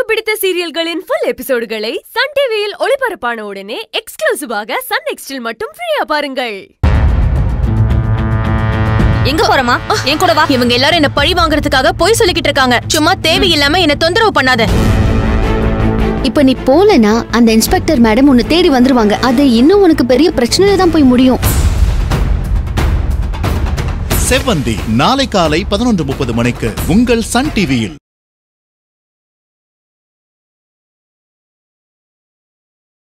பிடித்த சீரியல்களின் full எபிசோடுகளை Sun டிவியில் ஒளிபரப்பான உடனே எக்ஸ்க்ளூசிவாக சன் நெக்ஸ்டில் மட்டும் ஃப்ரீயா பாருங்கள். எங்க போறமா? என் கூட வா. இவங்க எல்லாரும் என்ன பழி வாங்குறதுக்காக போய் சொல்லிக்கிட்டு இருக்காங்க. சும்மா தேவையில்லாம என்ன தொந்தரவு பண்ணாத. இப்ப நீ போலனா அந்த இன்ஸ்பெக்டர் மேடம் உன்னை தேடி வந்துருவாங்க. அது இன்னும் உனக்கு பெரிய பிரச்சனையில தான் போய் முடியும். செவ்வந்தி நாளை காலை 11:30 மணிக்கு உங்கள் சன் டிவியில்.